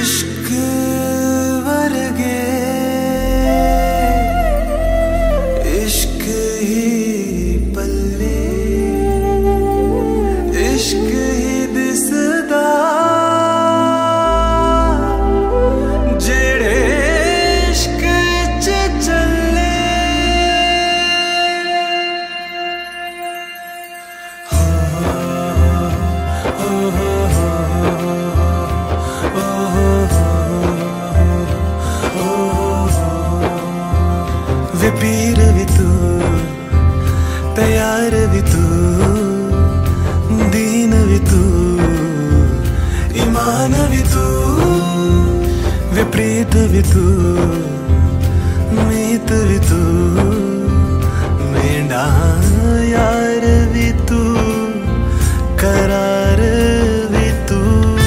इश्क वर्गे इश्क ही पल्ले इश्क ही दिसदा जेड़े इश्क च चले वे पीर भी तू तैयार भी तू दीन भी तू ईमान भी तू वे प्रीत भी तू मीत भी तू मेरा यार भी तू करार भी तू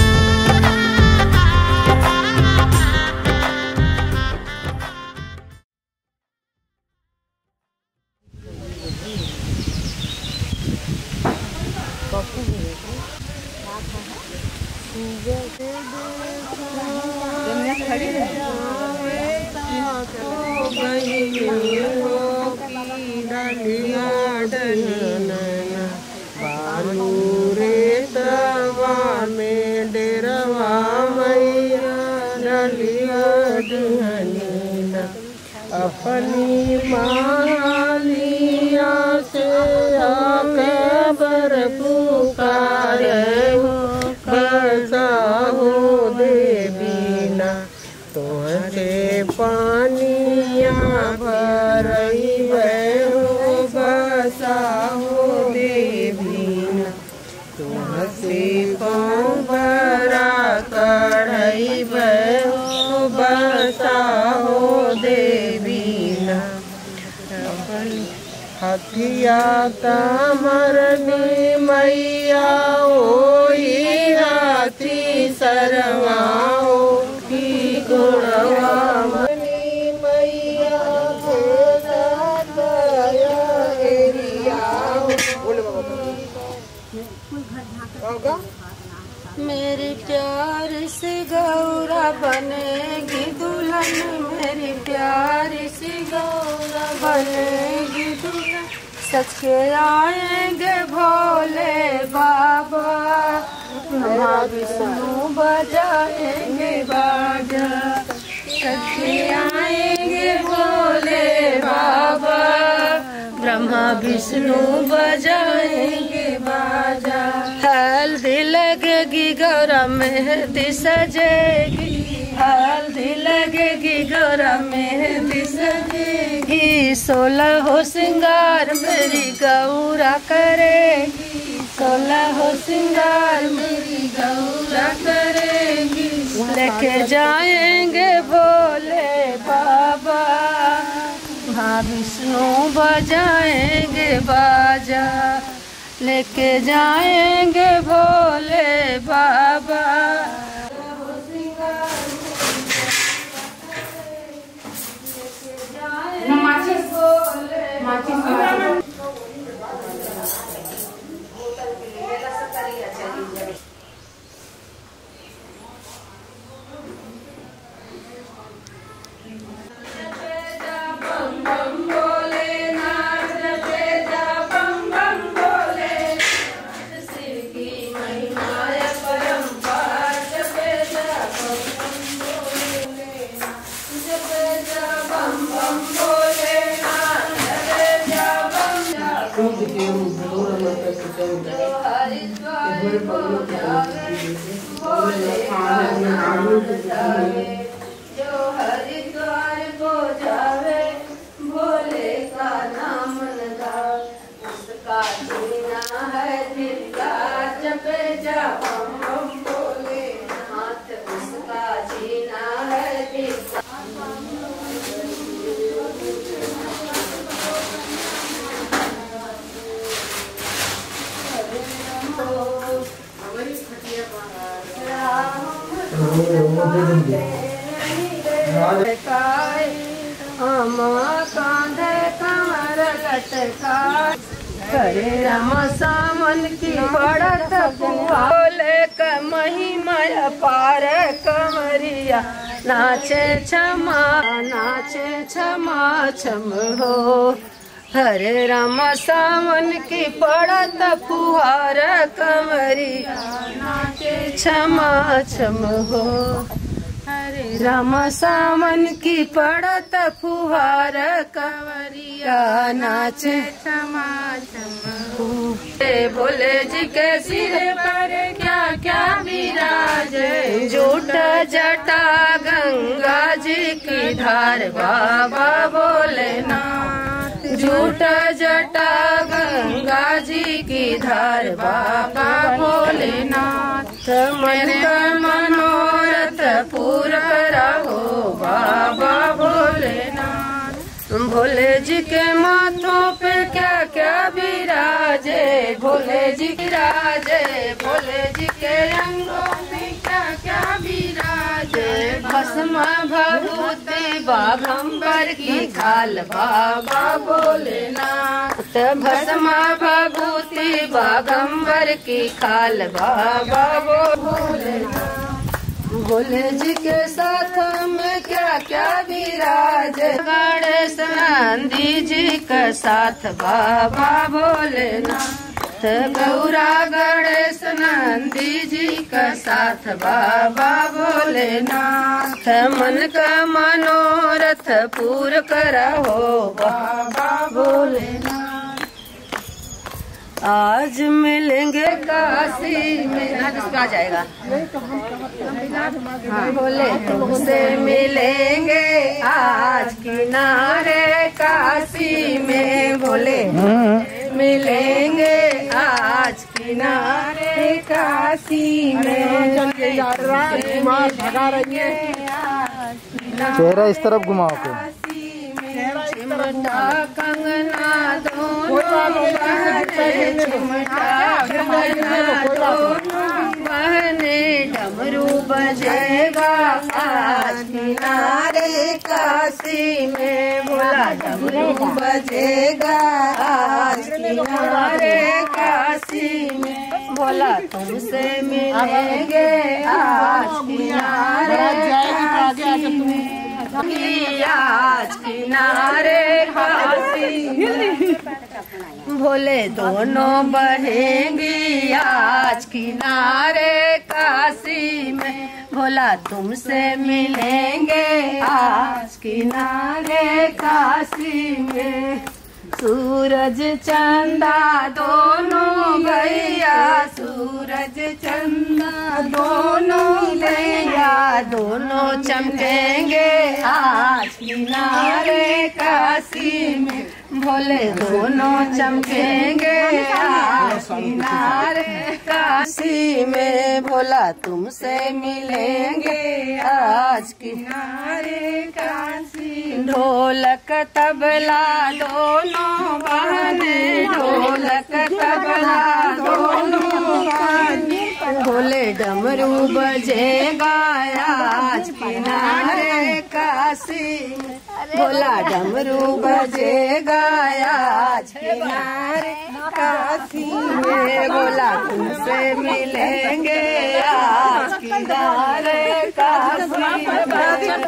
अपनी मालिया से आकर पुकारे हो बसा हो देवीना तुझे पानिया भरई हो बसा हो देवीना तुझसे पाँव भरा कढ़ई हो बसा हो देवीना हथिया कमरनी मैया ओही हाथी सरवाओ की गुणवा मनी मैया मेरी प्यार से गौरा बनेगी दुल्हन मेरी प्यार से गौरा बनेगी दुल्हन सच के आएंगे भोले बाबा ब्रह्मा विष्णु बजाएंगे बाजा सच के आएंगे भोले बाबा ब्रह्मा विष्णु बजाएंगे बाजा हल्दी लगेगी गौरा मेहंदी सजेगी हल्दी लगेगी गौरा मेहंदी सजेगी 16 हो श्रृंगार मेरी गौरा करेगी 16 हो श्रृंगार मेरी गौरा करेगी लेके जाएंगे भोले बाबा हाँ विष्णु बजाएंगे बाजा लेके जाएंगे भोले बाबा जो हरिद्वार को जावे भोले का नाम लगा उसका जीना है दिल का जपे जा बम बम भोले हाथ उसका जीना है दिल का कांधे कमर लटकाए करे रम सामन की पड़त बोले महिमा पार कंवरिया नाचे क्षमा छम हो। हरे राम सावन की पड़त फुहार कंवरिया नाचे क्षमा छम हो। हरे राम सावन की पड़त फुहार कंवरिया नाचे क्षमा छम हो। भोले जी के सिर पर क्या क्या विराजे, जूट जटा गंगा जी की धार बाबा भोलेनाथ। जूट जटा गंगा जी की धार बाबा भोलेनाथ। मन का मनोरथ पूरा रहो बाबा भोलेनाथ। भोले जी के माथों पे क्या क्या विराजे, भोले जी विराजे। भोले जी के अंगों में क्या क्या विराजे, भस्म भभूति बाघंबर की खाल बाबा भोलेनाथ। भस्म भभूति बाघंबर की खाल बाबा भोलेनाथ। भोले जी के साथ में क्या क्या विराजे, गणेश नंदी जी का साथ बाबा भोलेनाथ। गौरा गणेश नंदी जी का साथ बाबा भोलेनाथ। मन का मनोरथ पूर्ण करहो बाबा भोलेनाथ। आज मिलेंगे काशी में, आ जाएगा। हाँ, बोले तुमसे मिलेंगे आज किनारे काशी में। बोले मिलेंगे आज किनारे काशी में। चेहरा इस तरफ घुमाओ के। चिमटा कंगना दोनों बहने, चिमटा कंगना दोनों बहने। डमरू बजेगा आज किनारे काशी में। बोला डमरू बजेगा आज किनारे काशी में। बोला तुमसे मिलेंगे आज किनारे काशी में। आज किनारे काशी भोले दोनों बहेंगी आज किनारे काशी में। भोला तुमसे मिलेंगे आज किनारे काशी में। सूरज चंदा दोनों गैया, सूरज चंदा दोनों गैया। दोनों चमकेंगे आज किनारे काशी में। भोले दोनों चमकेंगे आज किनारे काशी में। भोला तुमसे मिलेंगे आज किनारे काशी। ढोलक तबला दोनों बहने, ढोलक तबला दोनों बहने। भोले डमरू बजेगा आज किनारे काशी में। भोला डमरू बजेगा आज किनारे काशी में। भोला तुमसे मिलेंगे आज किनारे काशी में।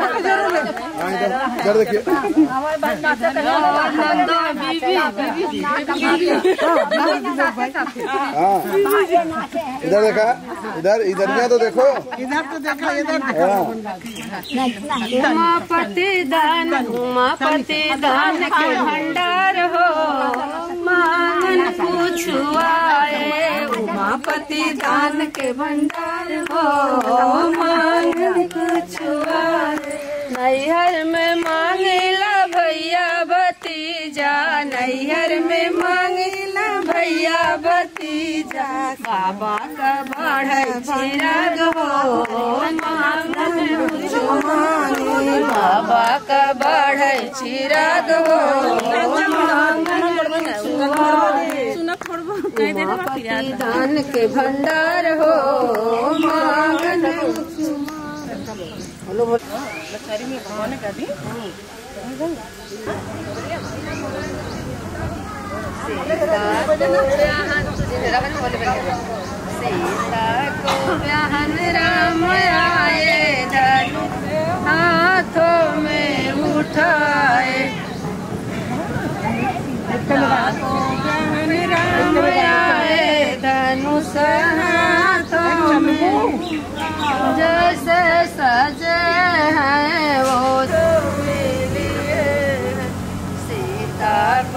इधर देखा, इधर इधर में तो देखो, इधर तो देखो, इधर उमापति दान के भंडार हो, मांगन पूछुआए। उमापति दान के भंडार हो, मांगन पूछुआए। नैहर में मांगेला भैया भतीजा, नैहर में मांगेला भैया भतीजा। बाबा का बाढ़ चिराग हो, मांगन पूछुआए। बाबा का बाढ़ चिराग हो, उमापति दान के भंडार हो, मांगन सीता को बहन राम आए, धनुष हाथों में उठाए। सीता को बहन राम आए, धनुष हाथों में, जैसे सजे हैं वो तो मिले सीता को।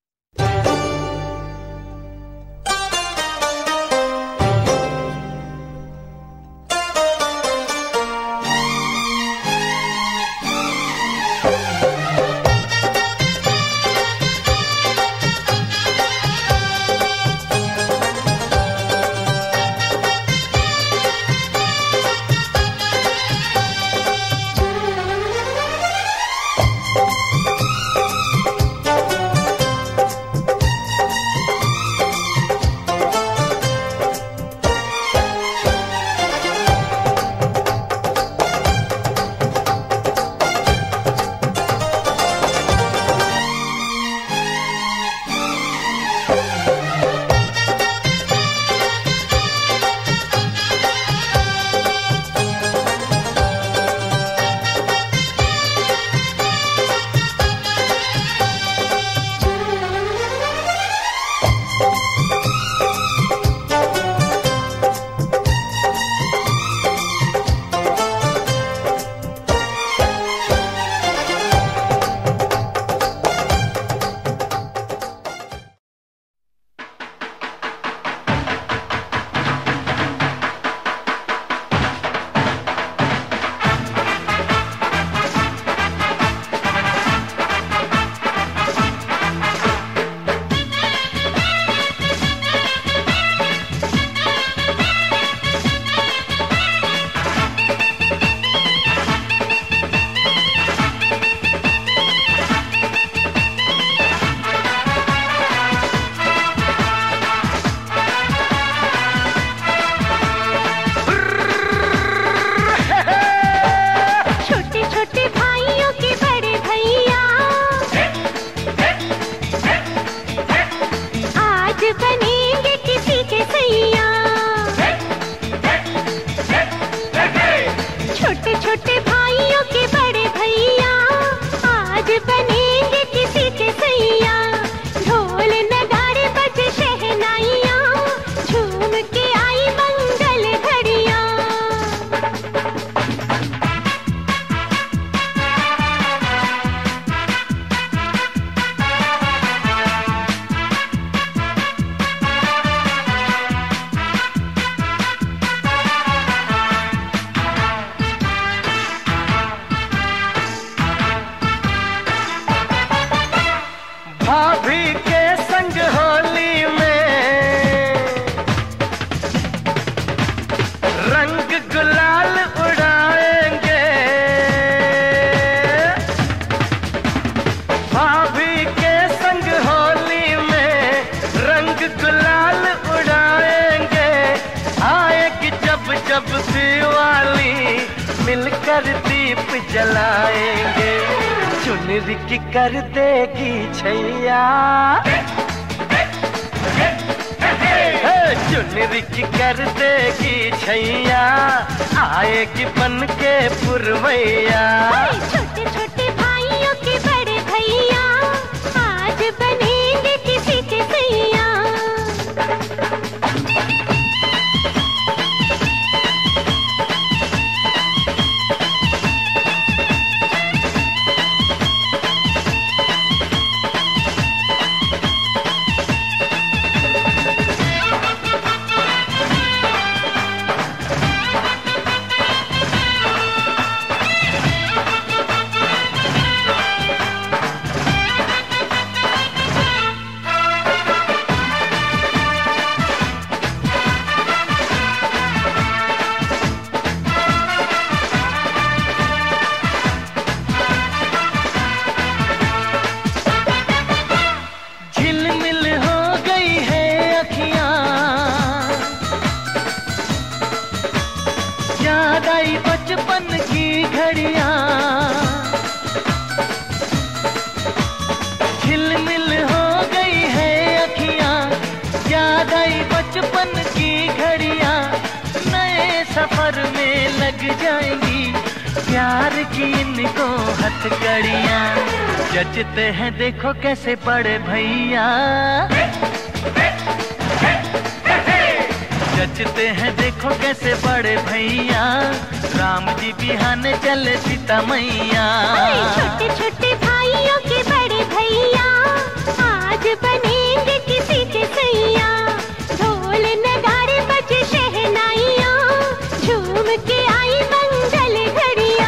मिलकर दीप जलाएंगे, चुनरी की कर देगी छैया, चुनरी की कर देगी छैया, आएगी बन के पुरवैया। छोटे छोटे भाइयों के बड़े भैया, आज बनेंगे किसी के सैया। बचपन की घड़ियां झिलमिल हो गई है अखियां, याद आई बचपन की घड़ियां। में लग जाएंगी प्यार की इनको हथकड़ियाँ। जचते हैं देखो कैसे बड़े भैया, जचते हैं देखो कैसे बड़े भैया, राम जी बिहाने चले सीता मैया। छोटे छोटे भाइयों के बड़े भैया आज बनेंगे किसी के सैया। ढोल नगाड़े बजे शहनाइयाँ, झूम के आई मंगल घड़ियाँ।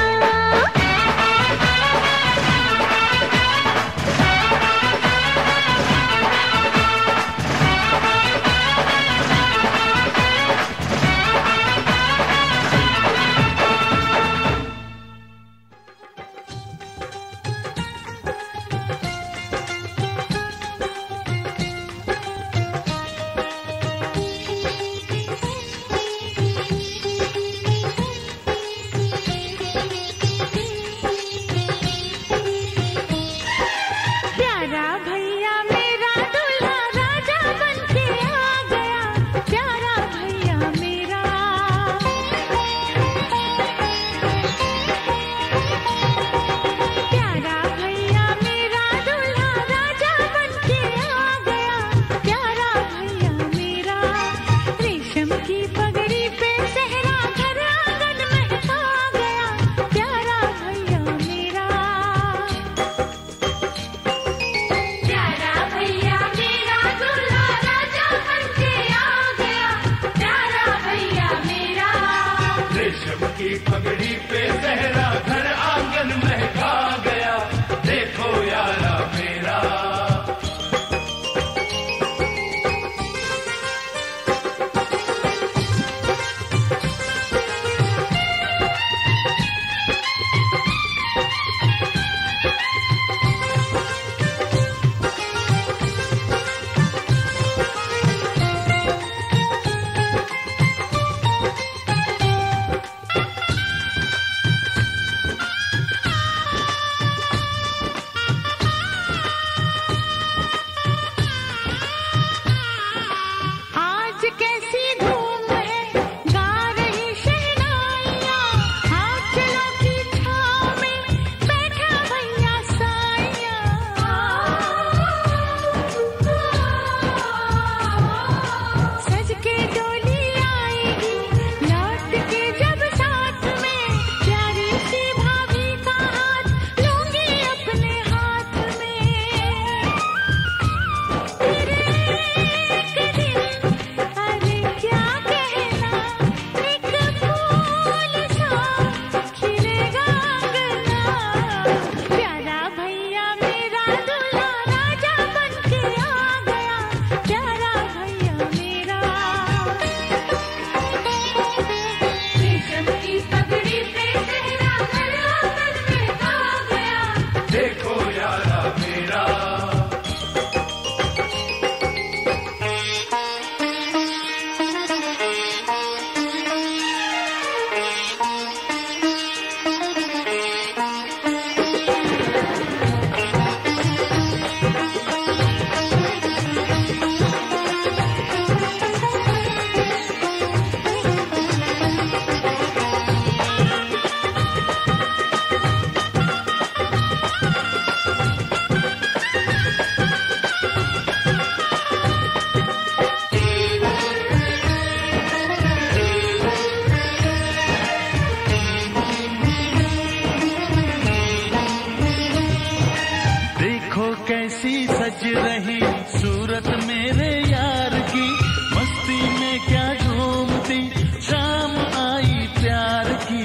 सज रही सूरत मेरे यार की, मस्ती में क्या झूमती शाम आई प्यार की।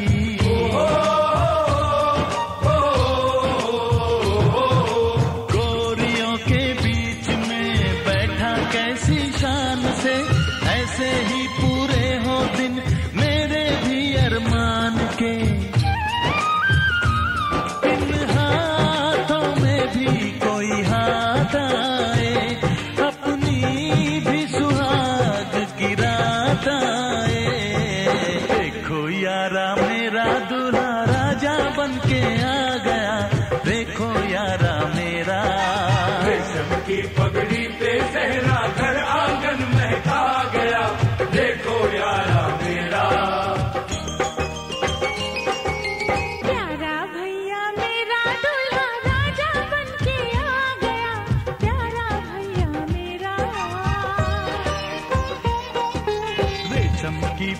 गोरियों के बीच में बैठा कैसी शान से, ऐसे ही पूरे हो दिन मेरे भी अरमान के। के आ गया देखो यारा मेरा, रेशम की पगड़ी पे सहरा घर आंगन महका गया देखो यारा मेरा।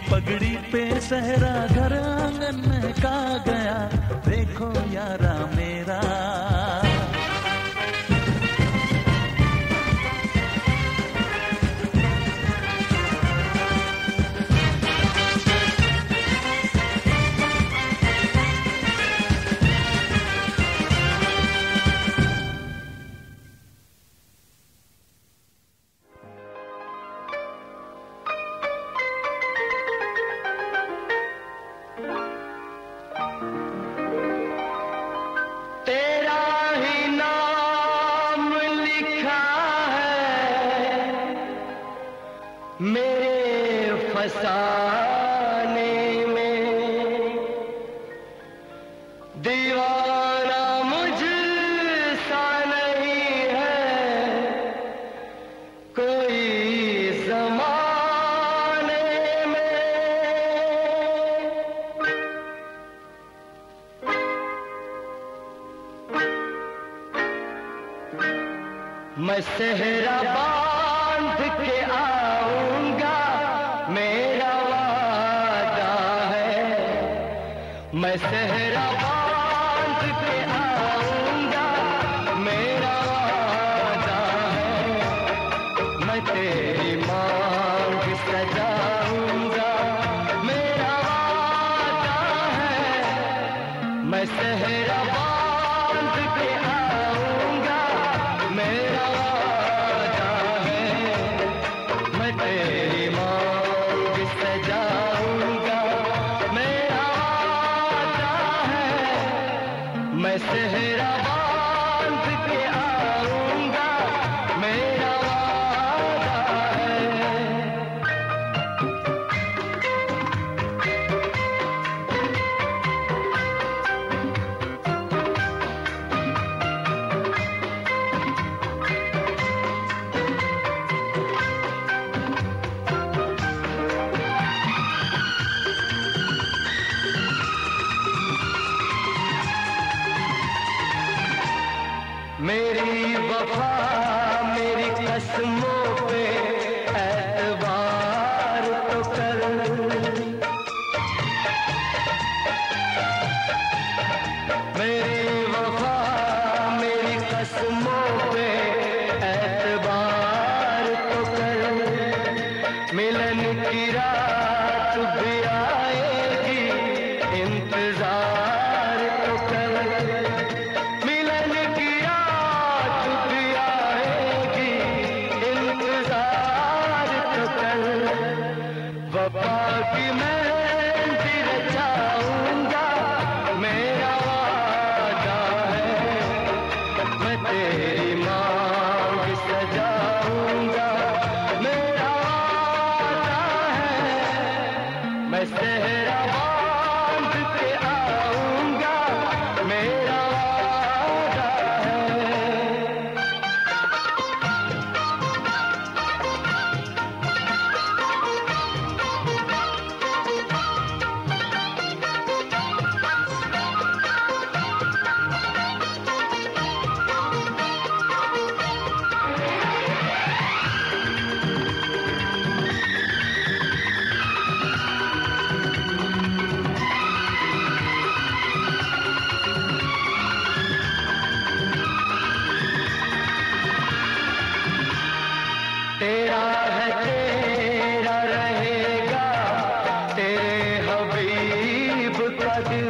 पगड़ी पे सहरा घर आंगन का गया, देखो यारा मेरा। मैं सेहरा बांध के आऊंगा, मेरा वादा है। मैं सेहरा बांध के आऊंगा, मेरा वादा है। मैं तेरी मांग सजाऊंगा, मेरा वादा है। मैं सेहरा बांध के आऊंगा, मेरा वादा है। मैं तेरी मांग सजाऊंगा, मेरा वादा है। मैं सेहरा बांध के आऊंगा, मेरा वादा है। मेरी वफा मेरी कसमों पे एतबार तो कर। मेरी वफा मेरी कसमों पे एतबार तो कर। मिलन की रात भी आएगी, इंतजार तो कर। मिलन की रात भी आएगी, इंतजार तो कर। वफा की मेहंदी रचाऊंगा, मेरा वादा है। मैं तेरी मांग सजाऊंगा, मेरा वादा है। मैं सेहरा बांध के आऊंगा, मेरा वादा है। तेरा है तेरा रहेगा, तेरे हबीब का दिल।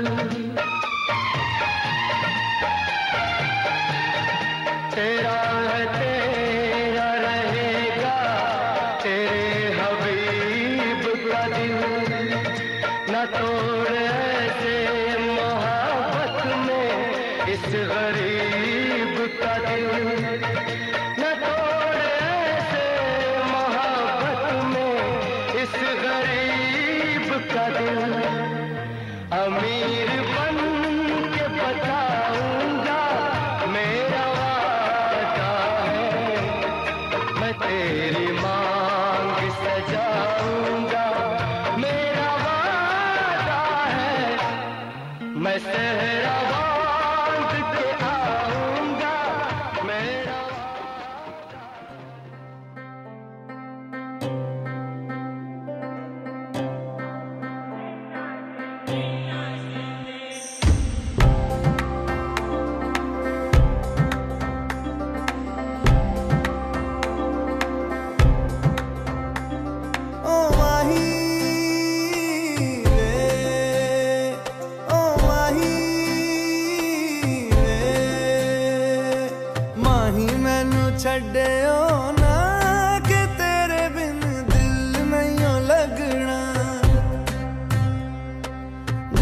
तेरा है तेरा रहेगा, तेरे हबीब का दिल। न तोड़ ऐसे मोहब्बत में इस गरीब का दिल। न तोड़ ऐसे मोहब्बत में इस गरीब का दिल। अमीर बन के बताऊंगा, मेरा वादा है। मैं तेरी मांग सजाऊंगा, मेरा वादा है। मैं सेहरा बांध के आऊंगा, मेरा वादा।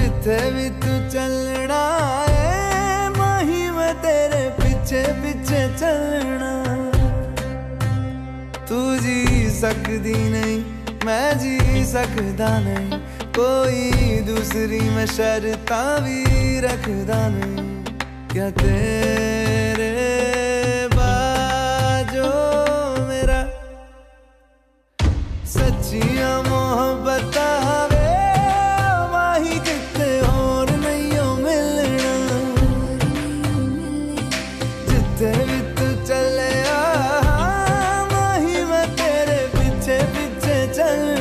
जिथे भी तू चलना है माही मैं तेरे पीछे पीछे चलना। तू जी सकदी नहीं मैं जी सकदा नहीं, कोई दूसरी मैं शर्तां भी रखदा नहीं। क्या तेरे बाजो मेरा सच्चियां मोहब्बत वे माही किते और नहीं हो मिलना। जिथे भी तू चले माही मैं तेरे पीछे पीछे चलना।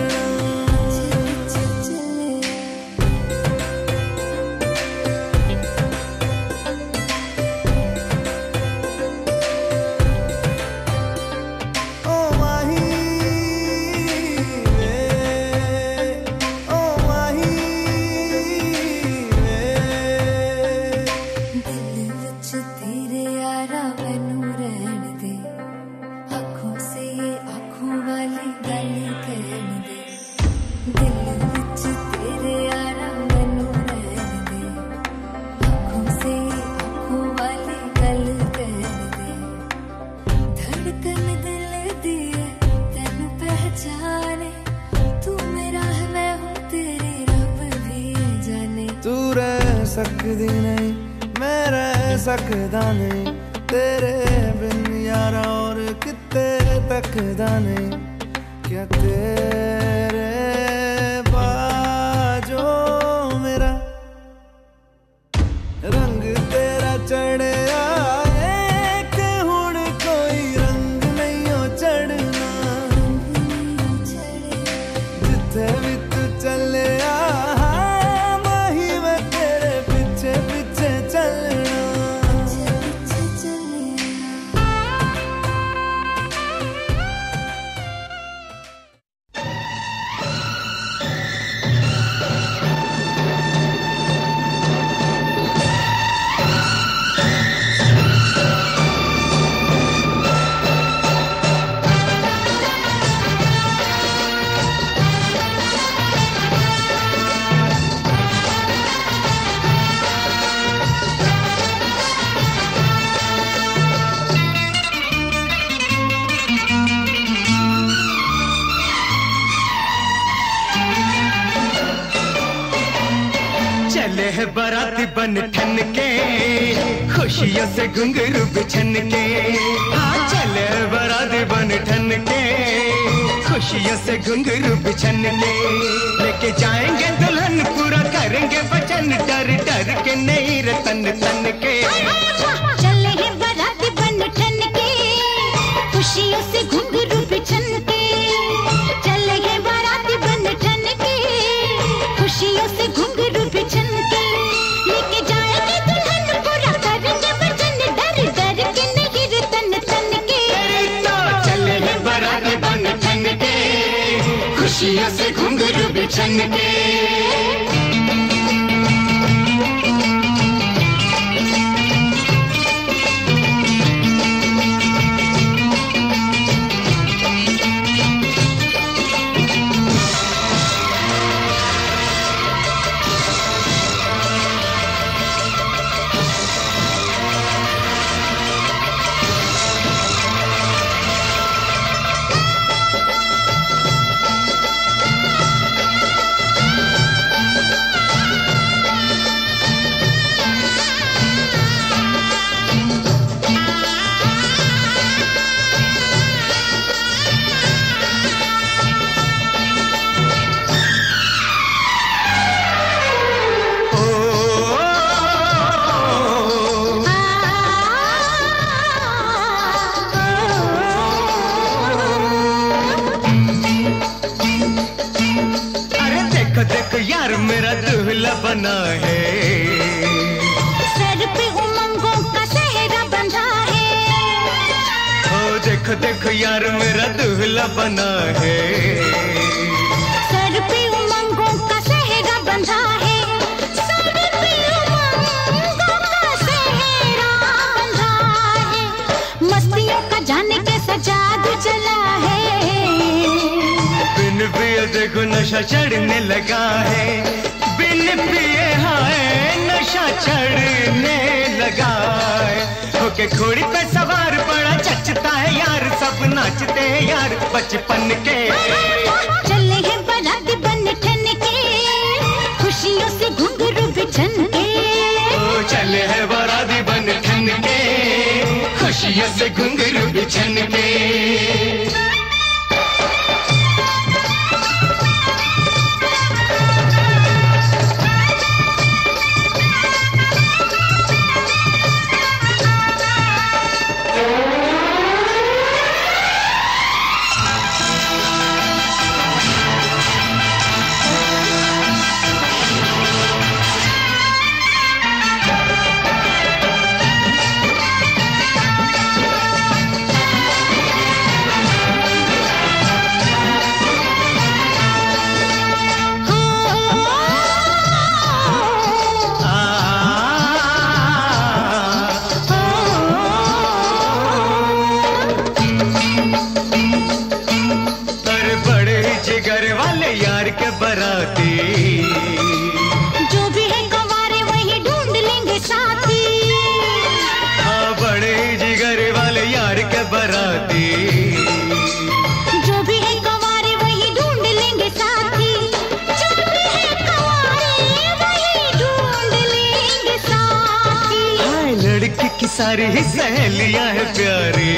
सकदी नहीं मैं रह सकदा नहीं, तेरे बिन यारा और किते तकदा नहीं। क्या तेरे बाजो मेरा रंग तेरा चढ़े आए कि हुण कोई रंग नहीं हो चढ़ना। जिथे भी तू चले बाराती बन ठन के खुशियों से घुंघरू बिछन के। हाँ चले बाराती बन ठन के खुशियों से घुंघरू बिछन के। लेके जाएंगे दुल्हन पूरा करेंगे वचन, डर डर के नहीं रतन तन के। चले हैं बाराती बन ठन के खुशियों से घुंघरू बिछन के। चले हैं बाराती बन ठन के खुशियों से घुंघरू बिछन के। लेके जाएंगे दुल्हन पूरा करेंगे वचन, डर डर के नहीं रतन तन के। चले हैं बाराती बन ठन के खुशियों से घुंघरू बिछन के। बना है सर पे उमंगों का सेहरा बंधा है। ओ देखो देखो यार मेरा दूल्हा बना है। सर पे उमंगों का सेहरा बंधा है। सर पे उमंगों का सेहरा बंधा है। मस्तियों का जाने कैसा जादू चला है। बिन पिए देखो नशा चढ़ने लगा है। बिन पिए होके घोड़ी पे सवार बड़ा जचता है यार, सब नाचते हैं यार बचपन के। चले हैं बारात बन ठन के, खुशियों से घुंघरू बिछन के। ओ चले हैं बारात बन ठन के, खुशियों से घुंघरू बिछन के। सारी ही सहेलियां है प्यारी,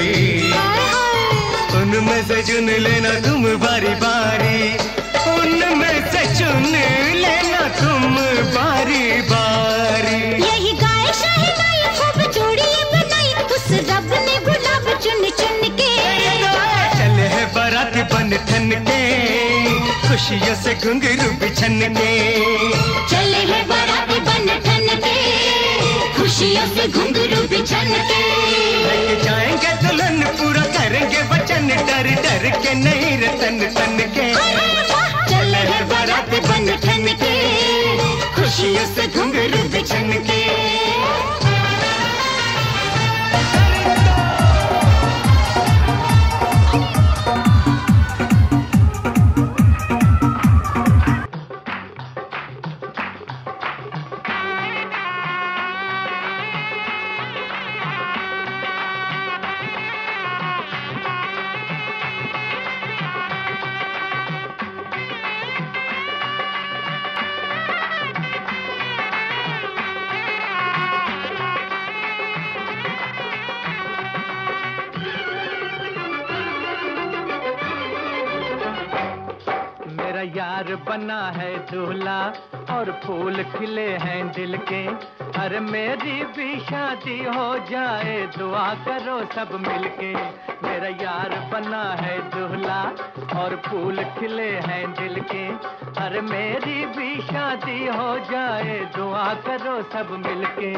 उनमें से चुन लेना तुम बारी बारी, उनमें से चुन लेना तुम बारी बारी। यही गाय शहनाई खूब जोड़ी बनाई, उस रब ने गुलाब चुन चुन के। चले है बारात बन ठन के, खुशियों से घुंघरू बिछन के। चले है बारात बन ठन के, खुशियों से घुंघरू बिछन के। लेके जाएंगे दुल्हन पूरा करेंगे वचन, डर डर के नहीं रतन तन के। चले है बारात बन ठन के, खुशियों से घुंघरू बिछन के। यार बना है दूल्हा और फूल खिले हैं दिल के, अरे मेरी भी शादी हो जाए दुआ करो सब मिलके। मेरा यार बना है दूल्हा और फूल खिले हैं दिल के, अरे मेरी भी शादी हो जाए दुआ करो सब मिलके।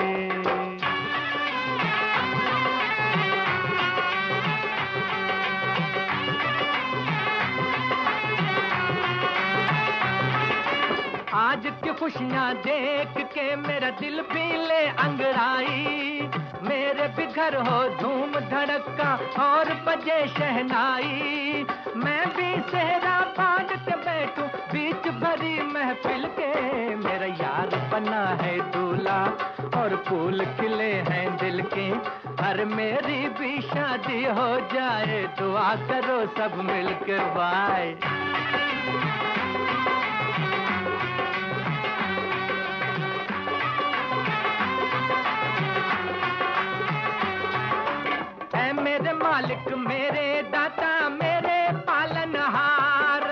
आज की खुशियाँ देख के मेरा दिल भी ले अंगड़ाई, मेरे भी घर हो धूम धड़का और बजे शहनाई। मैं भी सेहरा बांध के बैठूं बीच भरी महफिल के, मेरा यार बना है दूल्हा और फूल खिले हैं दिल के, हर मेरी भी शादी हो जाए दुआ करो सब मिलकर। बाय। मेरे मालिक मेरे दाता मेरे पालनहार,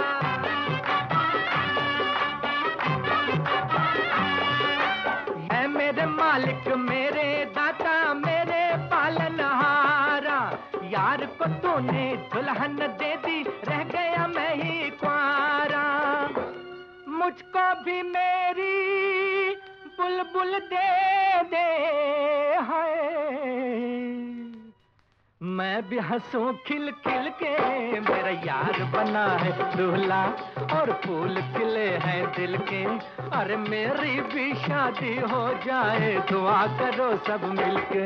ऐ मेरे मालिक मेरे दाता मेरे पालनहारा, यार को तूने दुल्हन दे दी रह गया मैं ही कुंवारा, मुझको भी मेरी बुलबुल दे दे है, मैं भी हंसूं खिल खिल के। मेरा यार बना है दूल्हा और फूल खिले हैं दिल के, अरे मेरी भी शादी हो जाए दुआ करो सब मिलके।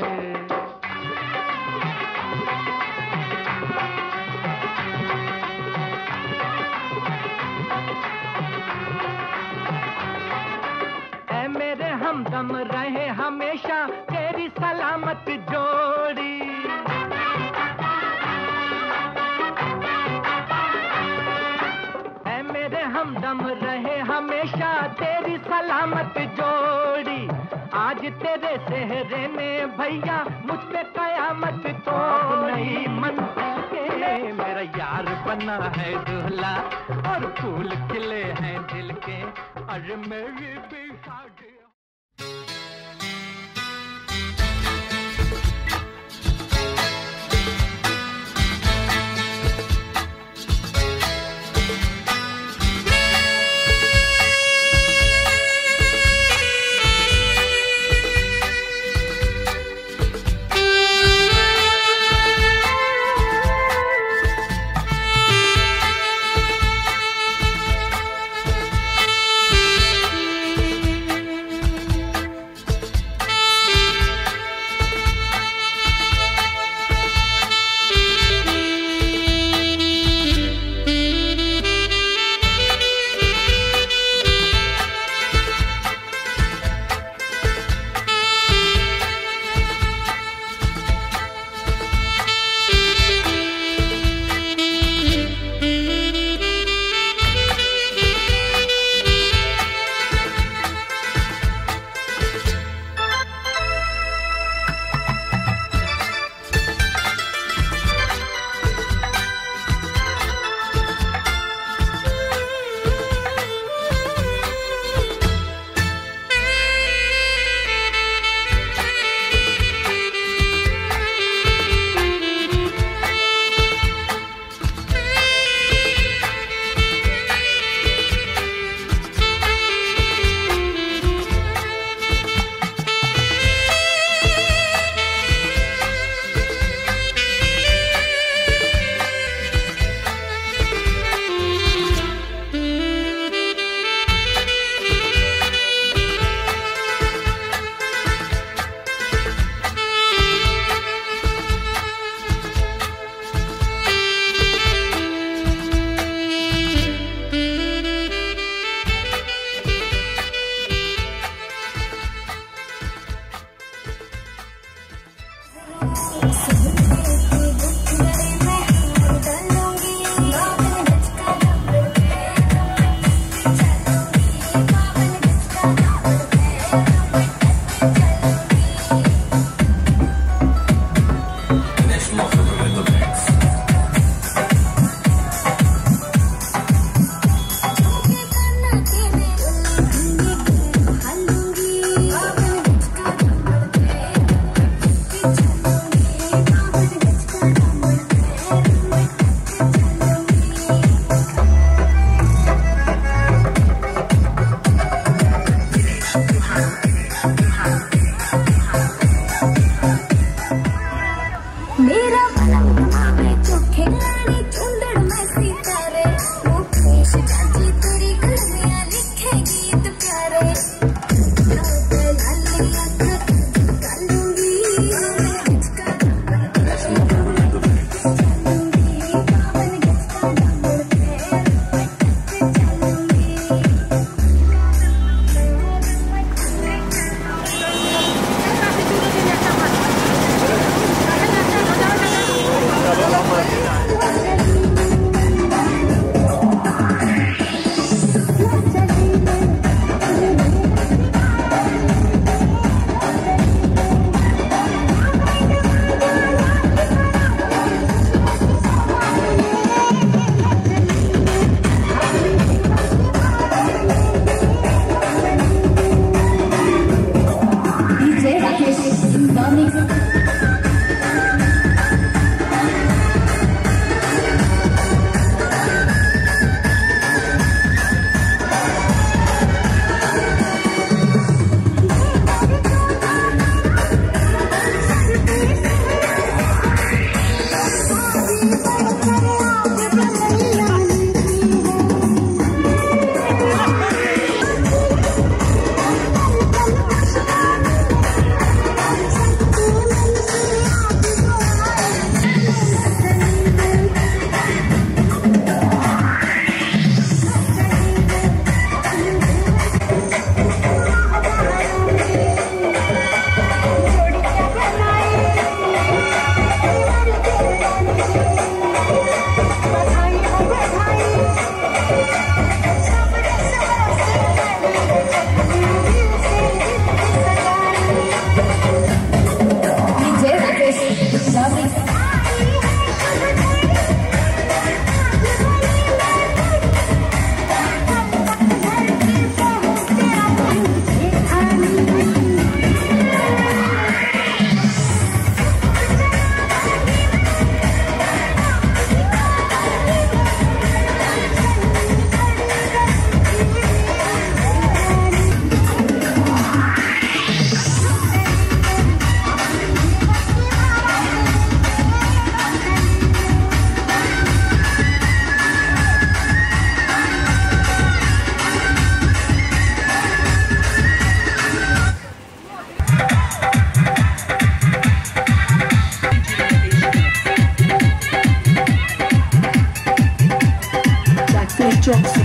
ऐ मेरे मेरे हमदम रहे हमेशा तेरी सलामत जोड़ी। ऐ मेरे हमदम रहे हमेशा तेरी सलामत जोड़ी। आज तेरे सेहरे ने भैया मुझ पे कयामत तो नहीं मंजिल के। मेरा यार बना है दूल्हा और फूल खिले हैं दिल के, और मेरी भी शादी।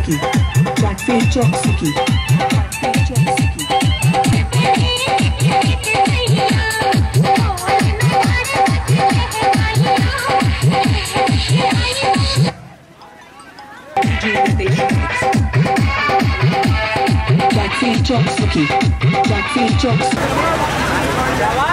Choksuki. Blackface Choksuki. Blackface Choksuki. Blackface Choksuki. Blackface Choksuki.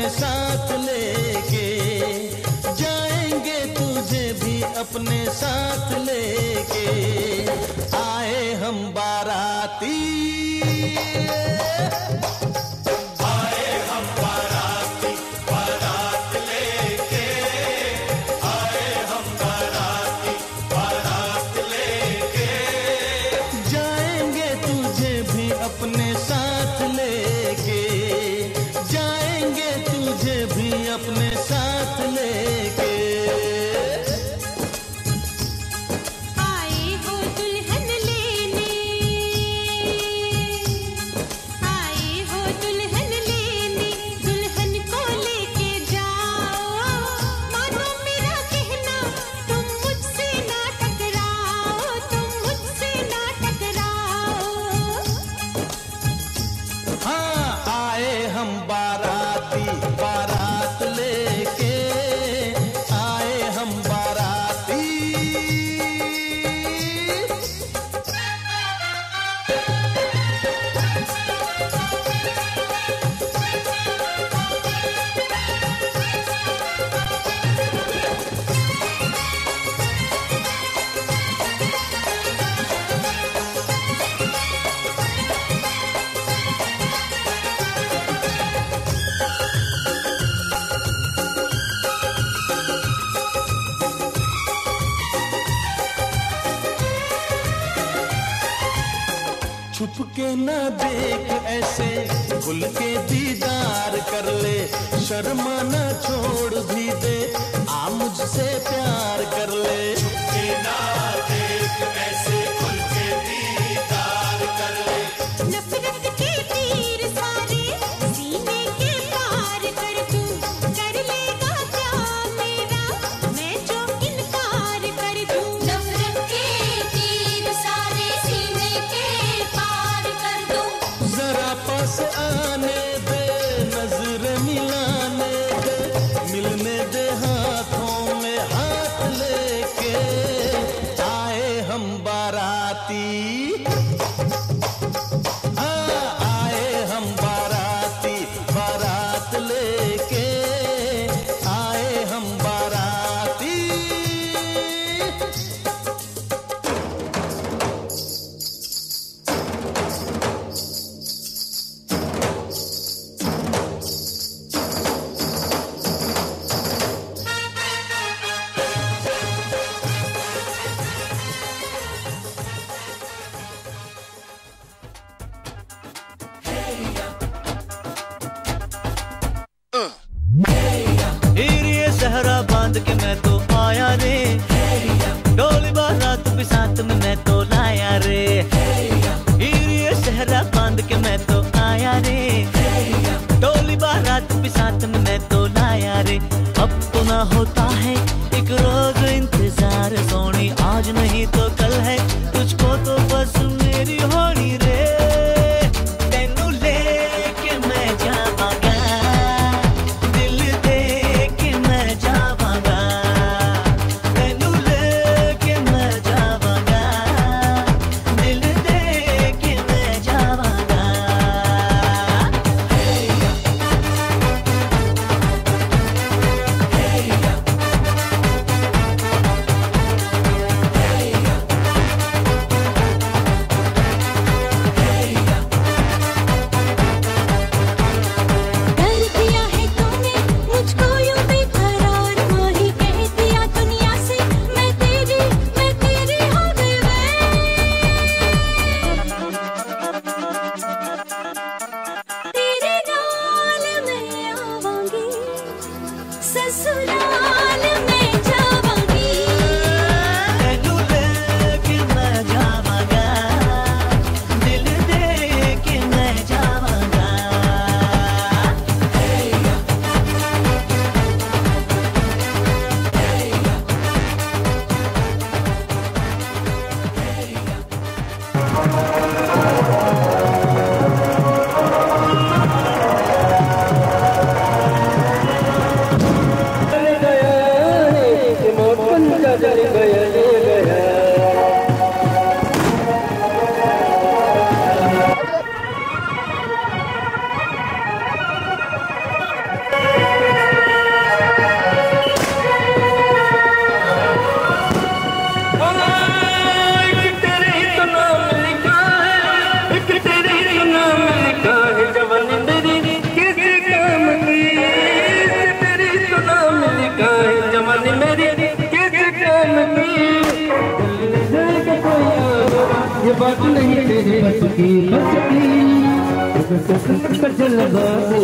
अपने साथ लेके, जाएंगे तुझे भी अपने साथ लेके, आए हम बाराती, आए हम बाराती, बारात लेके, आए हम बाराती, बारात लेके, जाएंगे तुझे भी अपने साथ लेके, जाएंगे तुझे भी अपने साथ लेके। आए हो दुल्हन लेने, आए हो दुल्हन लेने, दुल्हन को लेके जाओ, मानो मेरा कहना, तुम मुझसे ना टकराओ, तुम मुझसे ना टकराओ। हाँ, आए हम बाराती, बारात लेके, आए हम बाराती। छुप के ना देख ऐसे, खुल के दीदार कर ले, शर्मा ना छोड़ भी दे, आ मुझसे प्यार कर ले। छुप के ना देख ऐसे, खुल के दीदार कर ले, नफरत के तीर सारे सीने के पार कर दूं, कर लेगा क्या मेरा मैं जो इनकार कर दूं। नफरत के तीर सारे सीने के पार कर दूं। जरा पास आने दे, नजर मिलाने दे, मिलने दे हाथों में हाथ लेके, ये बात नहीं तेरे बस की जलवा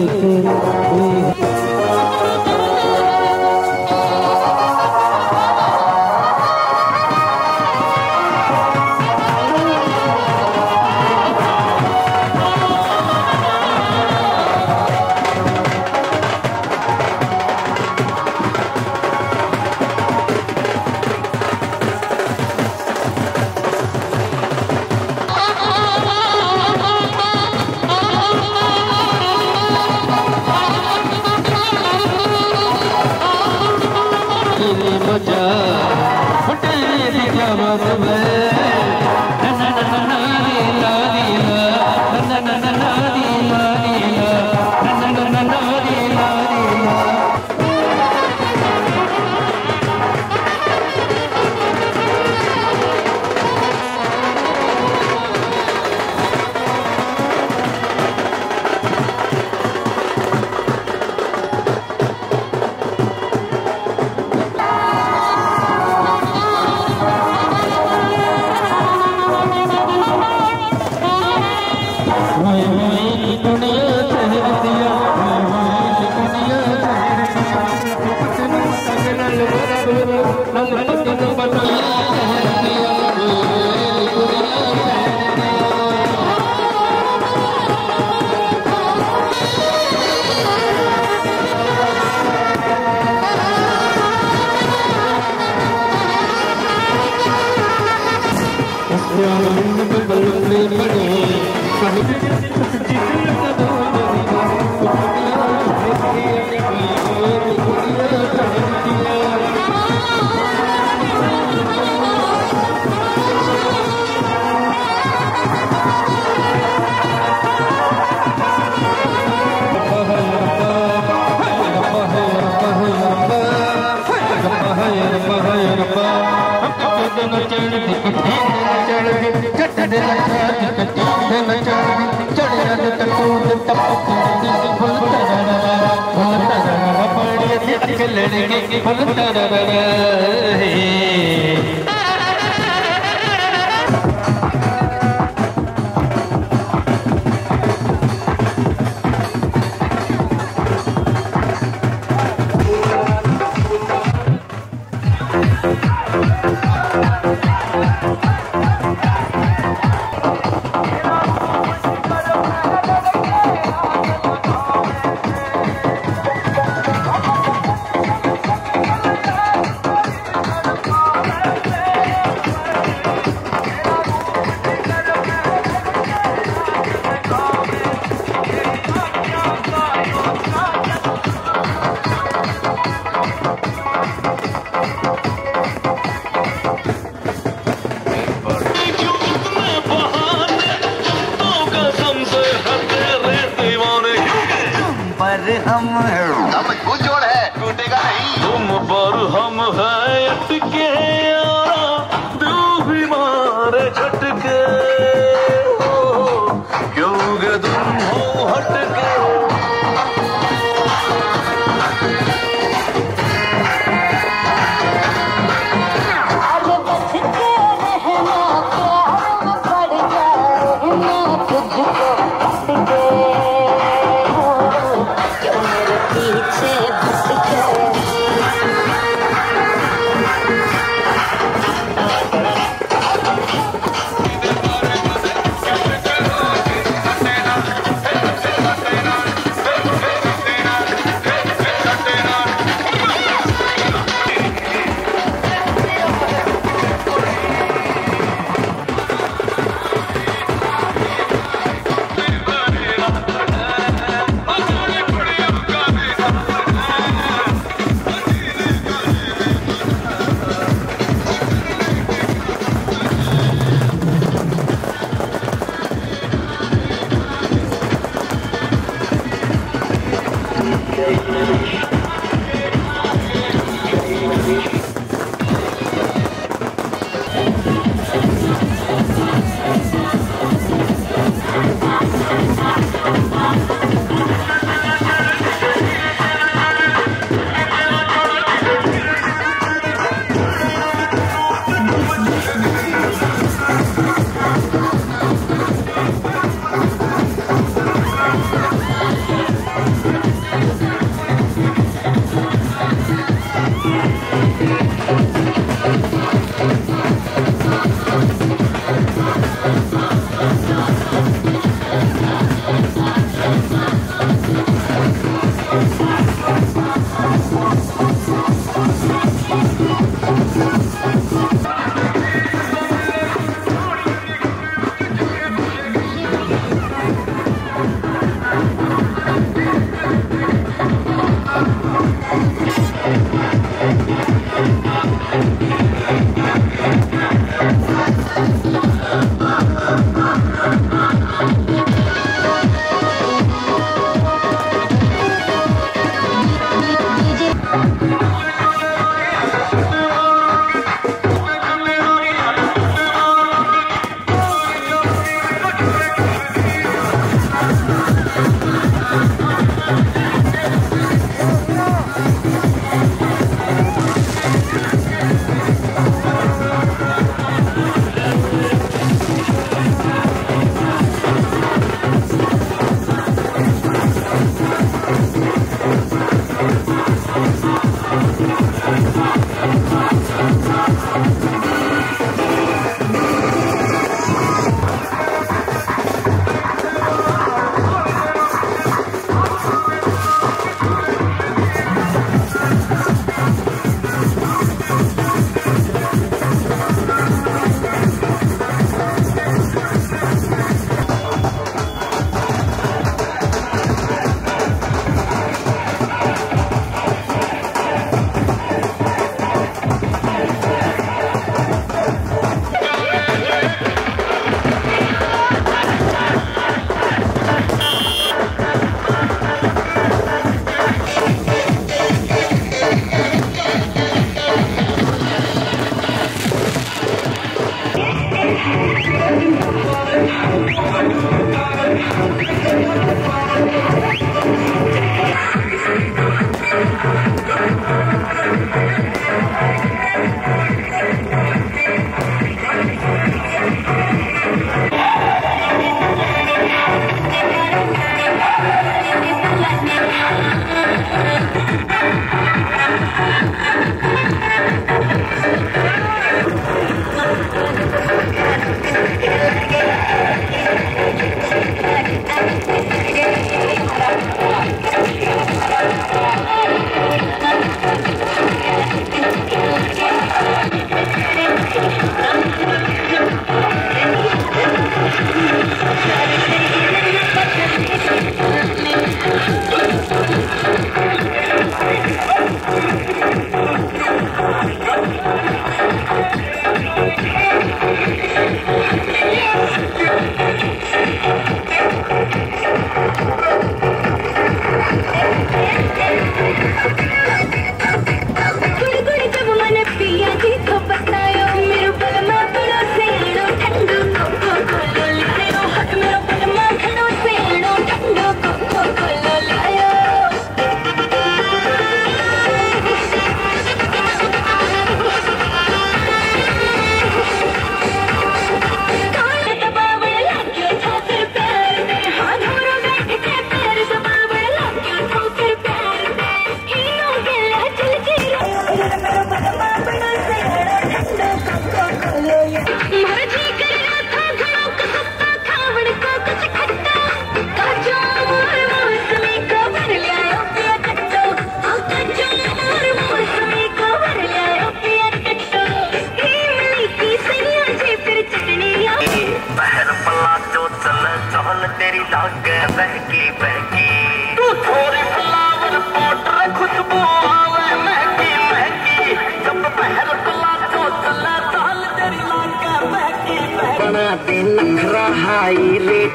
लागे बहकी बहकी तू थोड़ी फ्लावर पाउडर खुशबू आवे महकी महकी जब पहल तला तो चले ताल तेरी लागे बहकी बहकी बना दे नखरा हाई रेट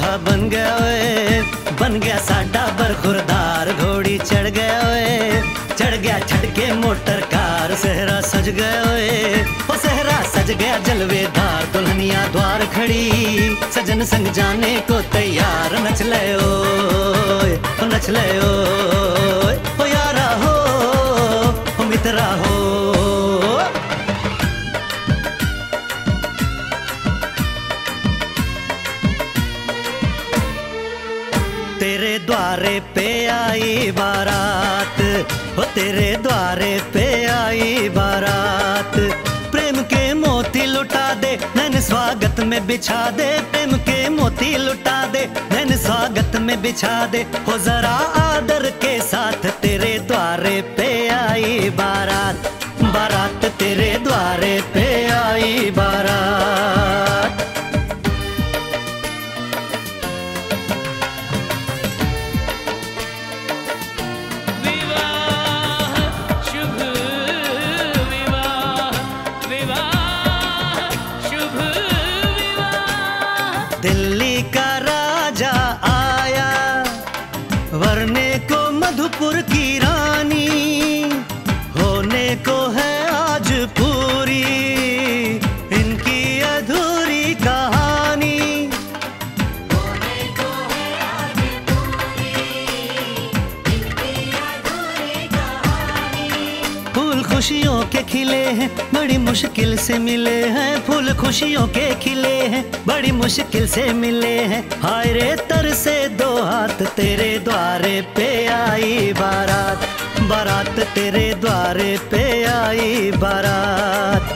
बन गया ओए, बन गया साडा बरखुरदार। घोड़ी चढ़ गया ओए, चढ़ गया छटके मोटर कार। सहरा सज गया ओए, ओ सहरा सज गया जलवेदार। दुल्हनिया द्वार खड़ी, सजन संग जाने को तैयार। नच ले ओए, ओ नच ले ओए, ओ यारा हो, ओ मित्रा हो। तेरे द्वारे पे आई बारात, ओ तेरे द्वारे पे आई बारात। प्रेम के मोती लुटा दे, नैन स्वागत में बिछा दे। प्रेम के मोती लुटा दे, नैन स्वागत में बिछा दे। हो जरा आदर के साथ तेरे द्वारे पे आई बारात। बारात तेरे द्वारे पे आई बारात। दिल्ली का राजा आया, वरने को मधुपुर की रानी। होने को है आज पूरी इनकी अधूरी कहानी। होने को है आज पूरी इनकी अधूरी कहानी। फूल खुशियों के खिले हैं, बड़ी मुश्किल से मिले हैं। फूल खुशियों के खिले हैं, बड़ी मुश्किल से मिले हैं। हाय रे तर से दो हाथ, तेरे द्वारे पे आई बारात। बारात तेरे द्वारे पे आई बारात।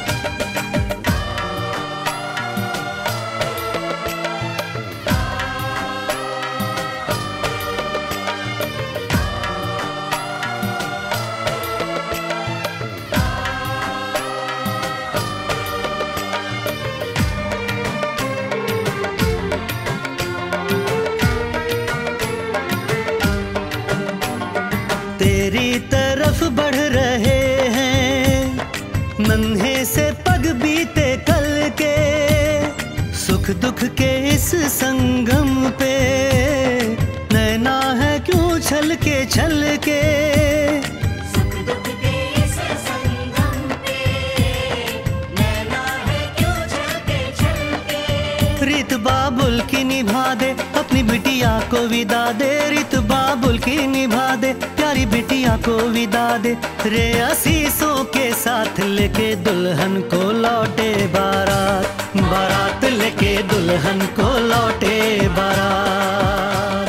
तेरी तरफ बढ़ रहे हैं नन्हे से पग बीते कल के। सुख दुख के इस संगम पे नैना है क्यों छल के। सुख दुख के इस संगम पे नैना है क्यों छल के। रीत बाबुल की निभा दे, अपनी बिटिया को विदा दे। रीत बाबुल की निभा दे, प्यारी बिटिया को विदा दे। रे आशीषों के साथ लेके दुल्हन को लौटे बारात। बारात लेके दुल्हन को लौटे बारात।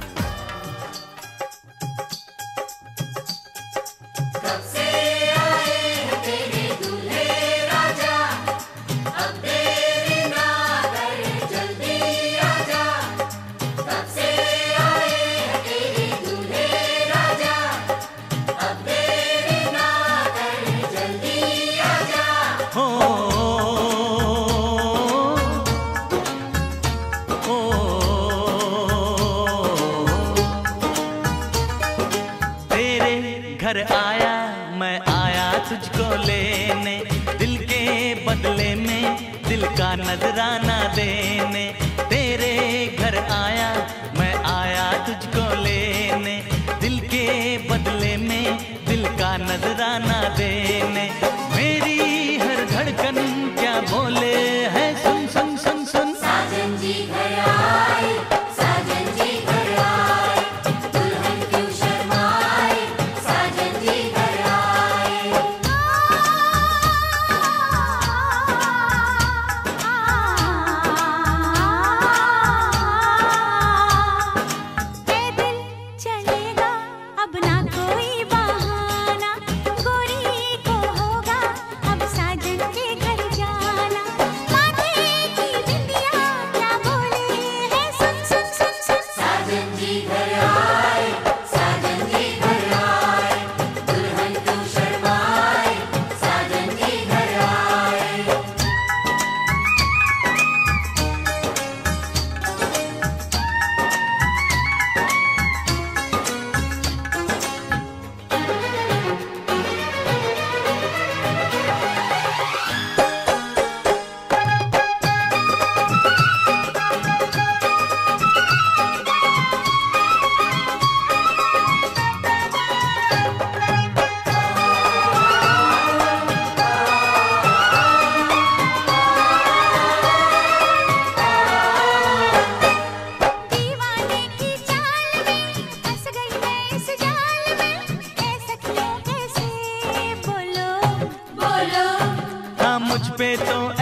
कब से आए हैं तेरे दूल्हे राजा, अब देरी ना कर जल्दी आजा। कब से आए हैं तेरे दूल्हे राजा, अब देरी ना कर जल्दी आजा। तेरे घर आया मैं आया तुझको लेने, दिल के बदले में दिल का नजराना देने। तेरे घर आया मैं आया तुझको लेने, दिल के बदले में दिल का नजराना देने। मेरी हर धड़कन क्या बोले है, सुन सुन सुन सुन। साजन जी घर आए, साजन जी घर आए, दुल्हन क्यों शर्माए, साजन जी घर आए।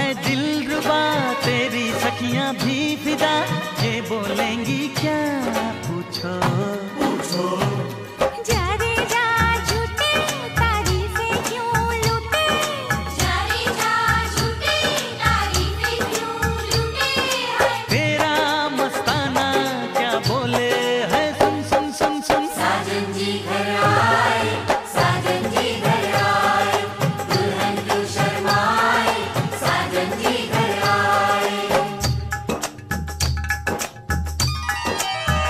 है दिलरुबा तेरी सखियां भी फिदा, ये बोलेंगी क्या पूछो पूछो। जा रे जा झूठे तारीफें क्यों लूटे, जा रे जा झूठे तारीफें क्यों लूटे हैं। तेरा मस्ताना क्या बोले है, सुन सुन सुन सुन। साजन जी घर आए, साजन जी घर आए, दुल्हन क्यों शर्माए, साजन जी घर आए।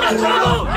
छोड़ दो।